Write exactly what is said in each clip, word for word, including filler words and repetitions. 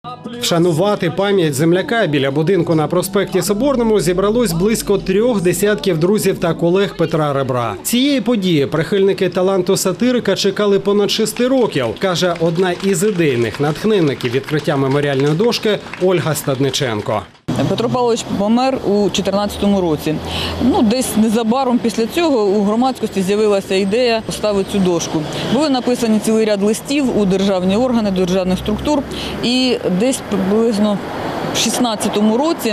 Вшанувати пам'ять земляка біля будинку на проспекті Соборному зібралось близько трьох десятків друзів та колег Петра Ребра. Цієї події прихильники таланту сатирика чекали понад шести років, каже одна із ідейних натхненників відкриття меморіальної дошки Ольга Стадниченко. Петро Павлович помер у дві тисячі чотирнадцятому році. Ну, десь незабаром після цього у громадськості з'явилася ідея поставити цю дошку. Були написані цілий ряд листів у державні органи, до державних структур, і десь приблизно в шістнадцятому році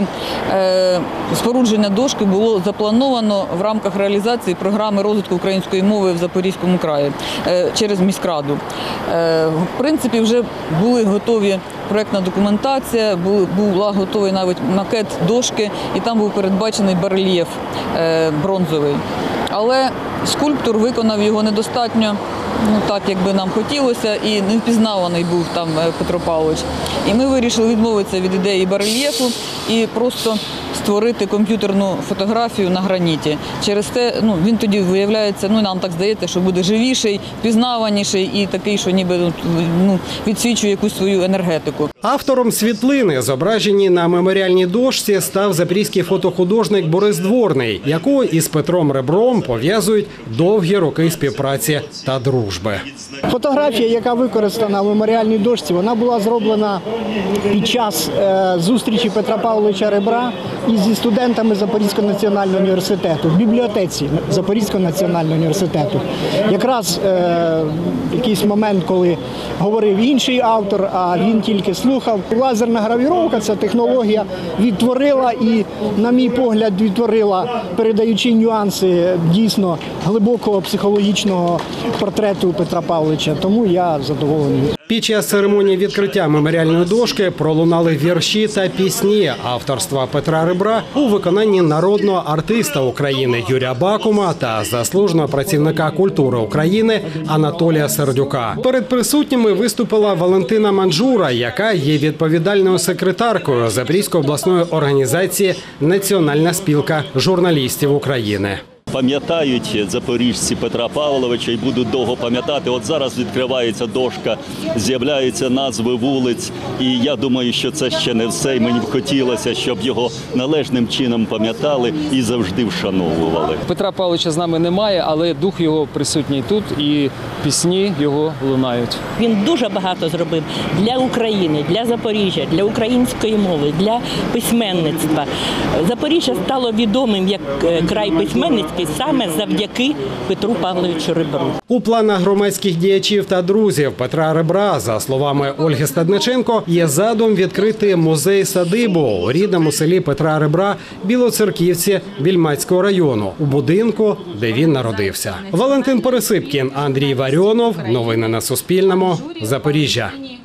е, спорудження дошки було заплановано в рамках реалізації програми розвитку української мови в Запорізькому краї е, через міськраду. Е, в принципі, вже були готові проєктна документація, був, була готовий навіть макет дошки, і там був передбачений барельєф е, бронзовий. Але скульптор виконав його недостатньо, ну так, як би нам хотілося, і не впізнаваний був там Петро Павлович. І ми вирішили відмовитися від ідеї барельєфу і просто створити комп'ютерну фотографію на граніті. Через те, ну, він тоді виявляється, ну, нам так здається, що буде живіший, впізнаваніший і такий, що ніби ну, відсвічує якусь свою енергетику. Автором світлини, зображені на меморіальній дошці, став запорізький фотохудожник Борис Дворний, якого із Петром Ребром пов'язують довгі роки співпраці та дружби. Фотографія, яка використана в меморіальній дошці, вона була зроблена під час е, зустрічі Петра Павловича Ребра із студентами Запорізького національного університету, в бібліотеці Запорізького національного університету. Якраз е, якийсь момент, коли говорив інший автор, а він тільки слухав. Лазерна гравіровка, ця технологія, відтворила і, на мій погляд, відтворила, передаючи нюанси дійсно глибокого психологічного портрету Петра Павловича. Тому я задоволений. Під час церемонії відкриття меморіальної дошки пролунали вірші та пісні авторства Петра Ребра у виконанні народного артиста України Юрія Бакума та заслуженого працівника культури України Анатолія Сердюка. Перед присутніми виступила Валентина Манджура, яка є відповідальною секретаркою Запорізької обласної організації «Національна спілка журналістів України». Пам'ятають запоріжці Петра Павловича і будуть довго пам'ятати. От зараз відкривається дошка, з'являються назви вулиць. І я думаю, що це ще не все. І мені б хотілося, щоб його належним чином пам'ятали і завжди вшановували. Петра Павловича з нами немає, але дух його присутній тут і пісні його лунають. Він дуже багато зробив для України, для Запоріжжя, для української мови, для письменництва. Запоріжжя стало відомим як край письменницький саме завдяки Петру Павловичу Ребру. У планах громадських діячів та друзів Петра Ребра, за словами Ольги Стадниченко, є задум відкрити музей-садибу у рідному селі Петра Ребра Білоцерківці Більмацького району, у будинку, де він народився. Валентин Пересипкін, Андрій Варіонов. Новини на Суспільному. Запоріжжя.